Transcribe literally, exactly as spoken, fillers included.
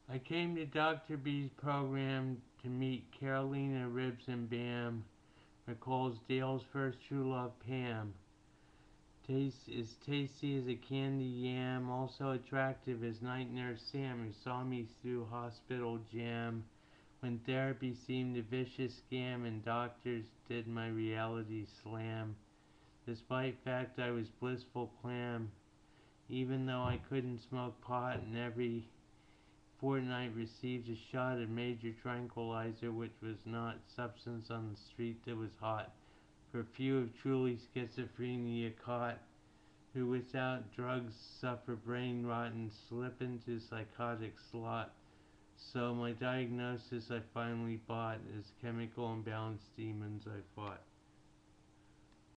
I came to Doctor B's program to meet Carolina Ribs and Bam, recalls Dale's first true love, Pam. Taste is tasty as a candy yam, also attractive as night nurse Sam, who saw me through hospital jam when therapy seemed a vicious scam and doctors did my reality slam. Despite fact I was blissful clam, even though I couldn't smoke pot and every fortnight received a shot of major tranquilizer, which was not substance on the street that was hot. For few of truly schizophrenia caught, who without drugs suffer brain rot and slip into psychotic slot. So my diagnosis I finally bought is chemical imbalance demons I fought.